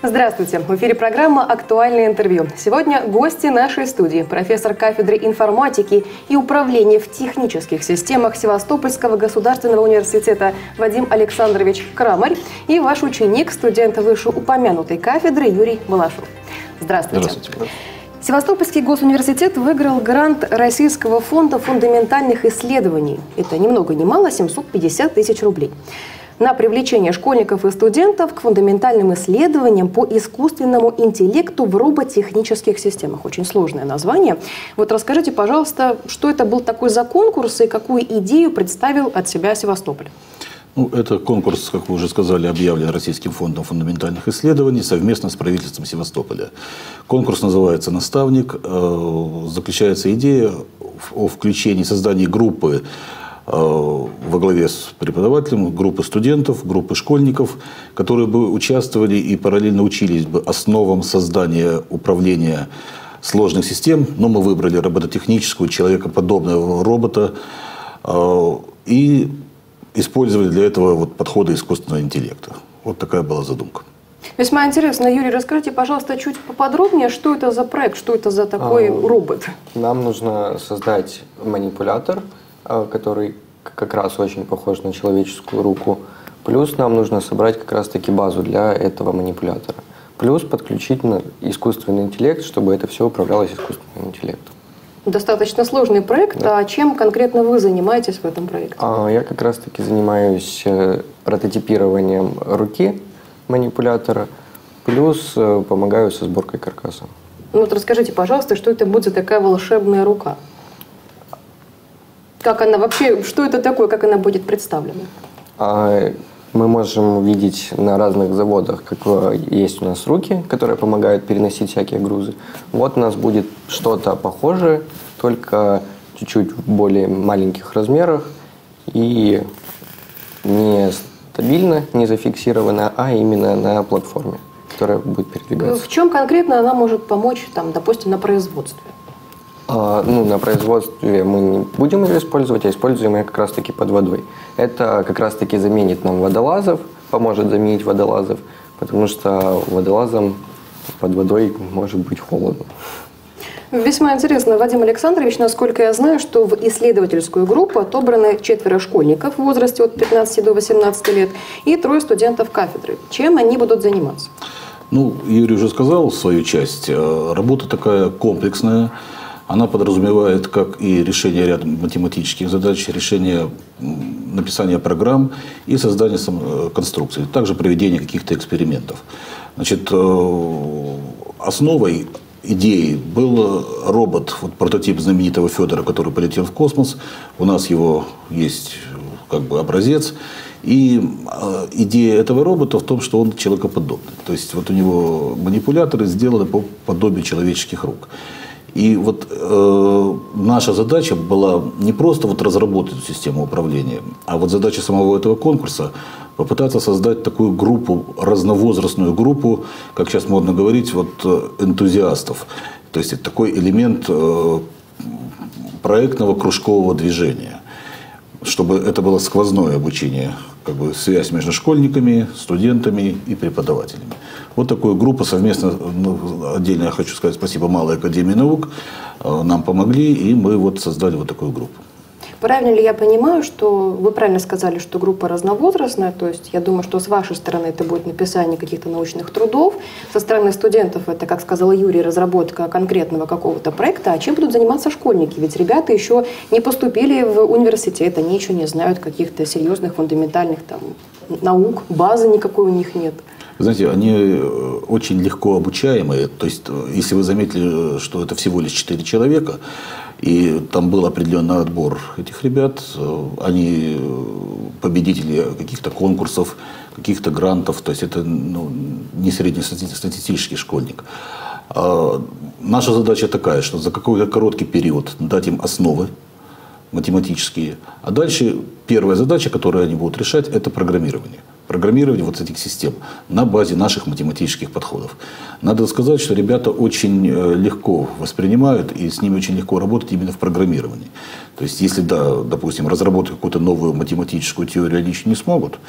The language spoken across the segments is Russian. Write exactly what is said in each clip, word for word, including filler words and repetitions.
Здравствуйте! В эфире программа «Актуальное интервью». Сегодня гости нашей студии – профессор кафедры информатики и управления в технических системах Севастопольского государственного университета Вадим Александрович Крамарь и ваш ученик, студент вышеупомянутой кафедры Юрий Балашов. Здравствуйте! Здравствуйте! Севастопольский госуниверситет выиграл грант Российского фонда фундаментальных исследований. Это ни много ни мало семьсот пятьдесят тысяч рублей. На привлечение школьников и студентов к фундаментальным исследованиям по искусственному интеллекту в роботехнических системах. Очень сложное название. Вот расскажите, пожалуйста, что это был такой за конкурс и какую идею представил от себя Севастополь? Ну, это конкурс, как вы уже сказали, объявлен Российским фондом фундаментальных исследований совместно с правительством Севастополя. Конкурс называется «Наставник». Заключается идея о включении, создании группы во главе с преподавателем, группы студентов, группы школьников, которые бы участвовали и параллельно учились бы основам создания управления сложных систем. Но мы выбрали робототехническую, человекоподобного робота и использовали для этого вот подходы искусственного интеллекта. Вот такая была задумка. Весьма интересно. Юрий, расскажите, пожалуйста, чуть поподробнее, что это за проект, что это за такой а, робот? Нам нужно создать манипулятор, который как раз очень похож на человеческую руку. Плюс нам нужно собрать как раз-таки базу для этого манипулятора. Плюс подключить искусственный интеллект, чтобы это все управлялось искусственным интеллектом. Достаточно сложный проект. Да. А чем конкретно вы занимаетесь в этом проекте? А, я как раз-таки занимаюсь прототипированием руки манипулятора, плюс помогаю со сборкой каркаса. Ну вот расскажите, пожалуйста, что это будет за такая волшебная рука? Как она вообще, что это такое, как она будет представлена? А, мы можем видеть на разных заводах, как есть у нас руки, которые помогают переносить всякие грузы. Вот у нас будет что-то похожее, только чуть-чуть в более маленьких размерах и не стабильно, не зафиксировано, а именно на платформе, которая будет передвигаться. В чем конкретно она может помочь, там, допустим, на производстве? А, ну, на производстве мы не будем ее использовать, а используем ее как раз-таки под водой. Это как раз-таки заменит нам водолазов, поможет заменить водолазов, потому что водолазам под водой может быть холодно. Весьма интересно, Вадим Александрович, насколько я знаю, что в исследовательскую группу отобраны четверо школьников в возрасте от пятнадцати до восемнадцати лет и трое студентов кафедры. Чем они будут заниматься? Ну, Юрий уже сказал свою часть. Работа такая комплексная. Она подразумевает как и решение ряда математических задач, решение написания программ и создание конструкций, также проведение каких-то экспериментов. Значит, основой идеи был робот, вот прототип знаменитого Федора, который полетел в космос. У нас его есть как бы образец. И идея этого робота в том, что он человекоподобный. То есть вот у него манипуляторы сделаны по подобию человеческих рук. И вот э, наша задача была не просто вот разработать эту систему управления, а вот задача самого этого конкурса попытаться создать такую группу, разновозрастную группу, как сейчас модно говорить, вот энтузиастов. То есть это такой элемент э, проектного кружкового движения, чтобы это было сквозное обучение, как бы связь между школьниками, студентами и преподавателями. Вот такую группу совместно, ну, отдельно я хочу сказать спасибо Малой академии наук, нам помогли, и мы вот создали вот такую группу. Правильно ли я понимаю, что вы правильно сказали, что группа разновозрастная, то есть я думаю, что с вашей стороны это будет написание каких-то научных трудов, со стороны студентов это, как сказал Юрий, разработка конкретного какого-то проекта, а чем будут заниматься школьники? Ведь ребята еще не поступили в университет, они еще не знают каких-то серьезных фундаментальных там наук, базы никакой у них нет. Знаете, они очень легко обучаемые, то есть если вы заметили, что это всего лишь четыре человека, и там был определенный отбор этих ребят, они победители каких-то конкурсов, каких-то грантов, то есть это, ну, не среднестатистический школьник. А наша задача такая, что за какой-то короткий период дать им основы математические, а дальше первая задача, которую они будут решать, это программирование. Программирование вот этих систем на базе наших математических подходов. Надо сказать, что ребята очень легко воспринимают и с ними очень легко работать именно в программировании. То есть, если, да, допустим, разработать какую-то новую математическую теорию они еще не смогут,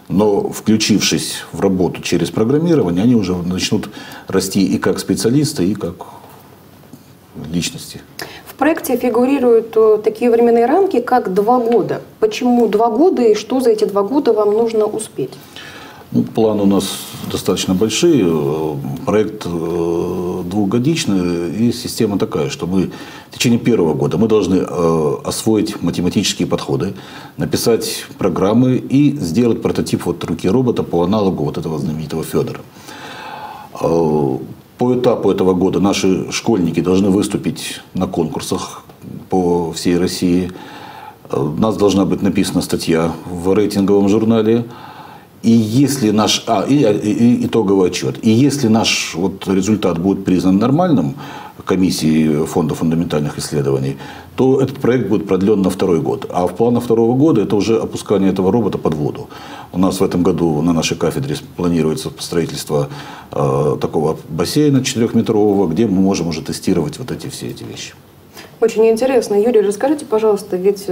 Но включившись в работу через программирование, они уже начнут расти и как специалисты, и как личности. В проекте фигурируют такие временные рамки, как два года. Почему два года и что за эти два года вам нужно успеть? Ну, планы у нас достаточно большие. Проект двухгодичный, и система такая, что мы в течение первого года мы должны освоить математические подходы, написать программы и сделать прототип вот руки робота по аналогу вот этого знаменитого Федора. По этапу этого года наши школьники должны выступить на конкурсах по всей России. У нас должна быть написана статья в рейтинговом журнале. И если наш, а, и, и итоговый отчет. И если наш вот результат будет признан нормальным комиссией Фонда фундаментальных исследований, то этот проект будет продлен на второй год. А в планах второго года это уже опускание этого робота под воду. У нас в этом году на нашей кафедре планируется строительство э, такого бассейна четырехметрового, где мы можем уже тестировать вот эти все эти вещи. Очень интересно. Юрий, расскажите, пожалуйста, ведь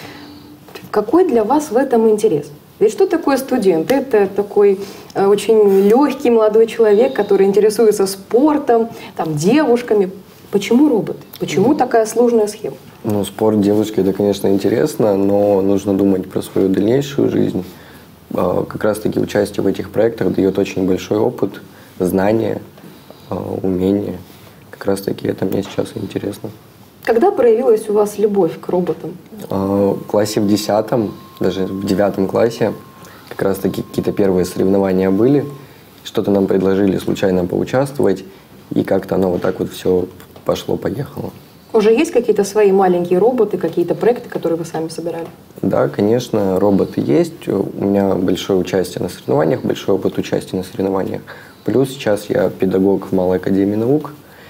какой для вас в этом интерес? Ведь что такое студент? Это такой э, очень легкий молодой человек, который интересуется спортом, там, девушками. Почему роботы? Почему такая сложная схема? Ну, спорт девушки, это, конечно, интересно, но нужно думать про свою дальнейшую жизнь. Э, как раз-таки участие в этих проектах дает очень большой опыт, знания, э, умения. Как раз-таки это мне сейчас интересно. Когда проявилась у вас любовь к роботам? Э, в классе в десятом, даже в девятом классе, как раз таки какие-то первые соревнования были. Что-то нам предложили случайно поучаствовать, и как-то оно вот так вот все пошло-поехало. Уже есть какие-то свои маленькие роботы, какие-то проекты, которые вы сами собирали? Да, конечно, роботы есть. У меня большое участие на соревнованиях, большой опыт участия на соревнованиях. Плюс сейчас я педагог в Малой академии наук,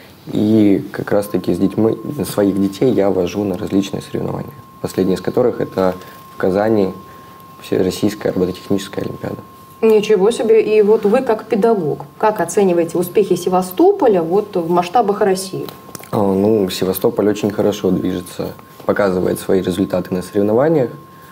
и как раз таки с детьми, своих детей я вожу на различные соревнования. Последние из которых это в Казани Всероссийская робототехническая олимпиада. Ничего себе. И вот вы как педагог, как оцениваете успехи Севастополя вот в масштабах России? А, ну, Севастополь очень хорошо движется, показывает свои результаты на соревнованиях.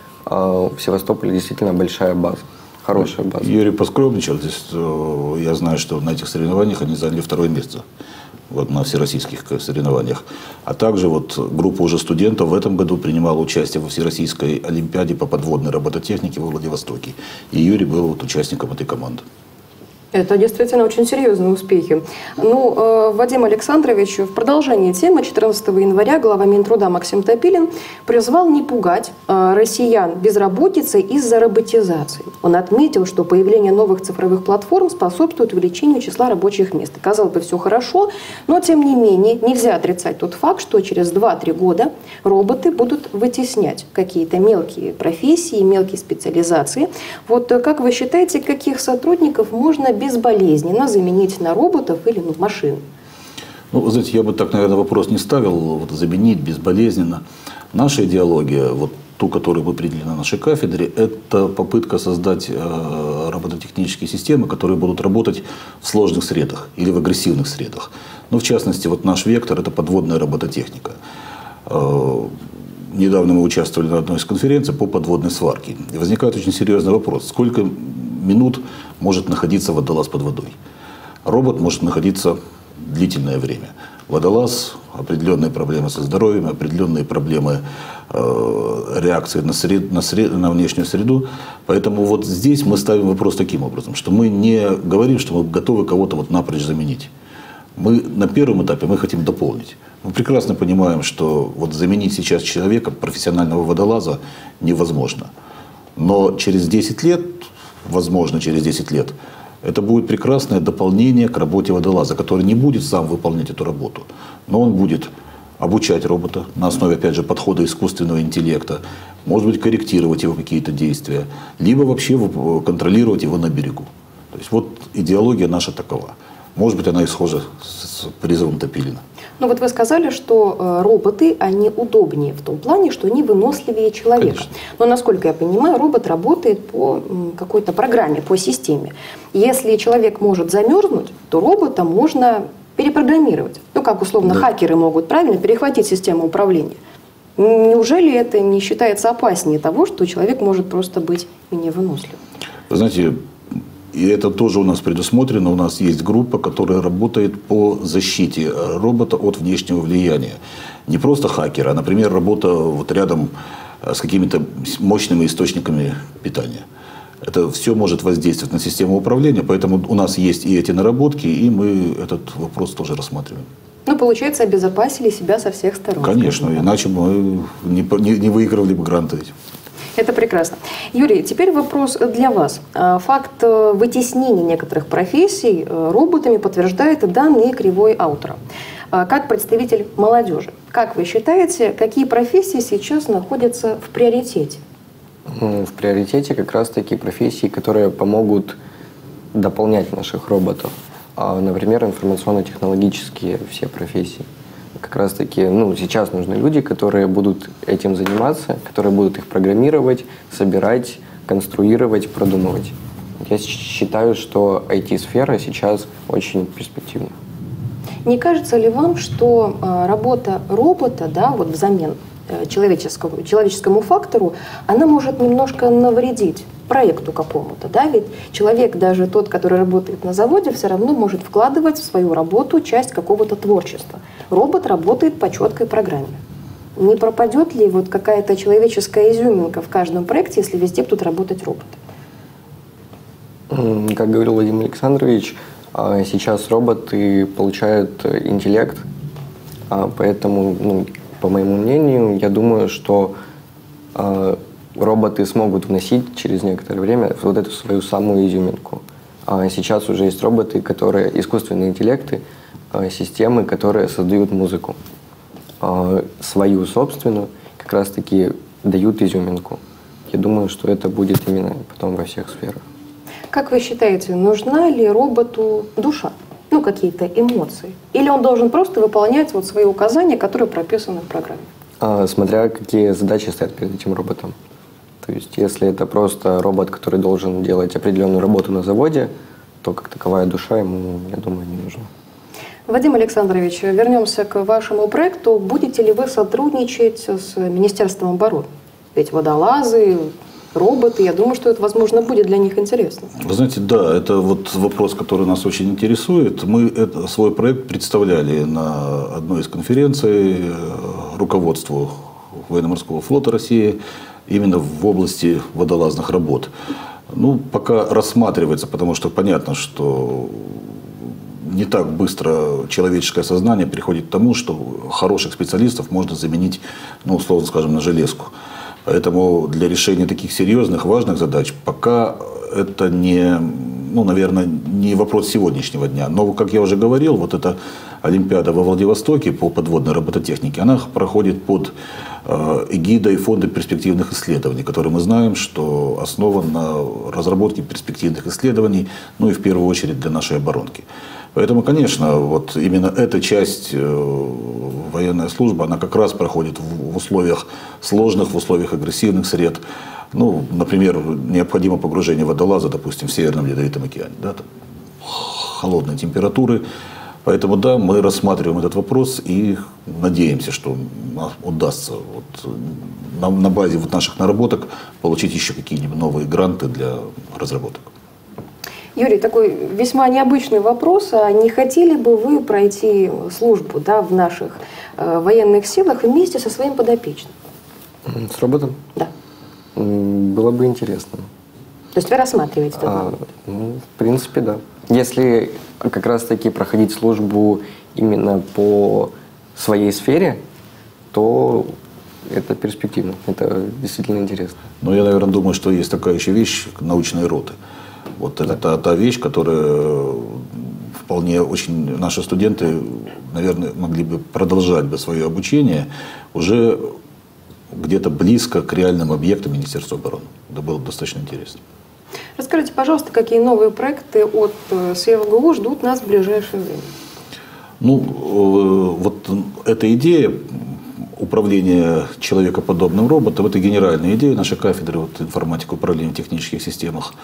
А в Севастополе действительно большая база, хорошая база. Юрий поскромничал. Здесь, я знаю, что на этих соревнованиях они заняли второе место. Вот на всероссийских соревнованиях. А также вот группа уже студентов в этом году принимала участие во Всероссийской олимпиаде по подводной робототехнике во Владивостоке. И Юрий был вот участником этой команды. Это действительно очень серьезные успехи. Ну, э, Вадим Александрович, в продолжении темы четырнадцатого января глава Минтруда Максим Топилин призвал не пугать э, россиян безработицей из-за роботизации. Он отметил, что появление новых цифровых платформ способствует увеличению числа рабочих мест. Казалось бы, все хорошо, но тем не менее нельзя отрицать тот факт, что через два-три года роботы будут вытеснять какие-то мелкие профессии, мелкие специализации. Вот как вы считаете, каких сотрудников можно безболезненно заменить на роботов или ну, машин? Ну, вы знаете, я бы так, наверное, вопрос не ставил, вот, заменить безболезненно. Наша идеология, вот ту, которую мы приняли на нашей кафедре, это попытка создать э, робототехнические системы, которые будут работать в сложных средах или в агрессивных средах. Ну, в частности, вот наш вектор – это подводная робототехника. Э, недавно мы участвовали на одной из конференций по подводной сварке. И возникает очень серьезный вопрос. Сколько минут может находиться водолаз под водой? Робот может находиться длительное время. Водолаз – определенные проблемы со здоровьем, определенные проблемы э, реакции на, сред, на, сред, на внешнюю среду. Поэтому вот здесь мы ставим вопрос таким образом, что мы не говорим, что мы готовы кого-то вот напрочь заменить. Мы на первом этапе мы хотим дополнить. Мы прекрасно понимаем, что вот заменить сейчас человека, профессионального водолаза, невозможно. Но через десять лет, возможно, через десять лет, это будет прекрасное дополнение к работе водолаза, который не будет сам выполнять эту работу, но он будет обучать робота на основе, опять же, подхода искусственного интеллекта, может быть, корректировать его какие-то действия, либо вообще контролировать его на берегу. То есть вот идеология наша такова. Может быть, она и схожа с призывом Топилина. Ну вот вы сказали, что э, роботы, они удобнее в том плане, что они выносливее человека. Конечно. Но, насколько я понимаю, робот работает по м, какой-то программе, по системе. Если человек может замерзнуть, то робота можно перепрограммировать. Ну, как условно Да. хакеры могут правильно перехватить систему управления. Неужели это не считается опаснее того, что человек может просто быть менее выносливым? Вы знаете, и это тоже у нас предусмотрено. У нас есть группа, которая работает по защите робота от внешнего влияния. Не просто хакера, а, например, работа вот рядом с какими-то мощными источниками питания. Это все может воздействовать на систему управления, поэтому у нас есть и эти наработки, и мы этот вопрос тоже рассматриваем. Ну, получается, обезопасили себя со всех сторон. Конечно, иначе мы не, не, не выигрывали бы гранты эти. Это прекрасно. Юрий, теперь вопрос для вас. Факт вытеснения некоторых профессий роботами подтверждает и данные кривой Аутера. Как представитель молодежи, как вы считаете, какие профессии сейчас находятся в приоритете? В приоритете как раз такие профессии, которые помогут дополнять наших роботов. Например, информационно-технологические все профессии. Как раз таки, ну, сейчас нужны люди, которые будут этим заниматься, которые будут их программировать, собирать, конструировать, продумывать. Я считаю, что ай ти-сфера сейчас очень перспективна. Не кажется ли вам, что работа робота, да, вот взамен человеческому, человеческому фактору, она может немножко навредить проекту какому-то, да, ведь человек, даже тот, который работает на заводе, все равно может вкладывать в свою работу часть какого-то творчества. Робот работает по четкой программе. Не пропадет ли вот какая-то человеческая изюминка в каждом проекте, если везде будут работать роботы? Как говорил Вадим Александрович, сейчас роботы получают интеллект, поэтому, ну, по моему мнению, я думаю, что роботы смогут вносить через некоторое время вот эту свою самую изюминку. А сейчас уже есть роботы, которые, искусственные интеллекты, системы, которые создают музыку. Свою собственную, как раз-таки дают изюминку. Я думаю, что это будет именно потом во всех сферах. Как вы считаете, нужна ли роботу душа? Ну, какие-то эмоции? Или он должен просто выполнять вот свои указания, которые прописаны в программе? А, смотря какие задачи стоят перед этим роботом. То есть, если это просто робот, который должен делать определенную работу на заводе, то как таковая душа ему, я думаю, не нужна. Вадим Александрович, вернемся к вашему проекту. Будете ли вы сотрудничать с Министерством обороны? Ведь водолазы, роботы, я думаю, что это, возможно, будет для них интересно. Вы знаете, да, это вот вопрос, который нас очень интересует. Мы это, свой проект представляли на одной из конференций руководству Военно-морского флота России именно в области водолазных работ. Ну, пока рассматривается, потому что понятно, что не так быстро человеческое сознание приходит к тому, что хороших специалистов можно заменить, ну, условно скажем, на железку. Поэтому для решения таких серьезных, важных задач пока это не, ну, наверное, не вопрос сегодняшнего дня. Но, как я уже говорил, вот эта Олимпиада во Владивостоке по подводной робототехнике, она проходит под э, эгидой Фонда перспективных исследований, который мы знаем, что основан на разработке перспективных исследований, ну и в первую очередь для нашей оборонки. Поэтому, конечно, вот именно эта часть э, военная служба, она как раз проходит в, в условиях сложных, в условиях агрессивных сред. Ну, например, необходимо погружение водолаза, допустим, в Северном Ледовитом океане, да, там холодные температуры. Поэтому, да, мы рассматриваем этот вопрос и надеемся, что нам удастся вот, на, на базе вот наших наработок получить еще какие-нибудь новые гранты для разработок. Юрий, такой весьма необычный вопрос. А не хотели бы вы пройти службу, да, в наших э, военных силах вместе со своим подопечным? С роботом? Да. Было бы интересно. То есть вы рассматриваете это? А, ну, в принципе, да. Если как раз-таки проходить службу именно по своей сфере, то это перспективно, это действительно интересно. Но я, наверное, думаю, что есть такая еще вещь, научные роты. Вот это та, та вещь, которая вполне очень наши студенты, наверное, могли бы продолжать бы свое обучение уже где-то близко к реальным объектам Министерства обороны. Это было достаточно интересно. Расскажите, пожалуйста, какие новые проекты от СЕВГУ ждут нас в ближайшее время? Ну, вот эта идея управления человекоподобным роботом, это генеральная идея нашей кафедры вот, информатика управления в технических системах.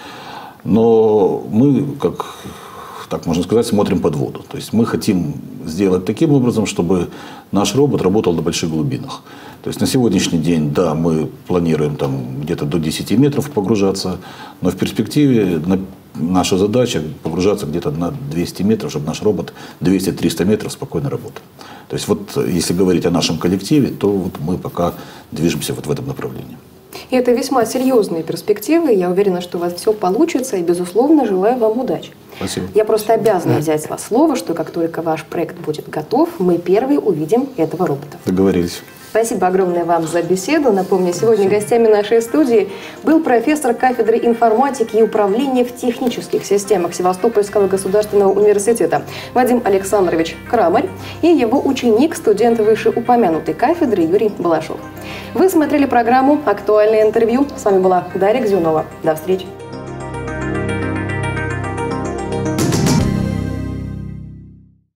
Но мы, как так можно сказать, смотрим под воду. То есть мы хотим сделать таким образом, чтобы наш робот работал на больших глубинах. То есть на сегодняшний день, да, мы планируем там где-то до десяти метров погружаться, но в перспективе на, наша задача погружаться где-то на двести метров, чтобы наш робот двести-триста метров спокойно работал. То есть вот если говорить о нашем коллективе, то вот мы пока движемся вот в этом направлении. И это весьма серьезные перспективы. Я уверена, что у вас все получится. И, безусловно, желаю вам удачи. Спасибо. Я просто обязана взять с вас слово, что как только ваш проект будет готов, мы первые увидим этого робота. Договорились. Спасибо огромное вам за беседу. Напомню, сегодня гостями нашей студии был профессор кафедры информатики и управления в технических системах Севастопольского государственного университета Вадим Александрович Крамарь и его ученик, студент вышеупомянутой кафедры Юрий Балашов. Вы смотрели программу «Актуальное интервью». С вами была Дарья Гзюнова. До встречи.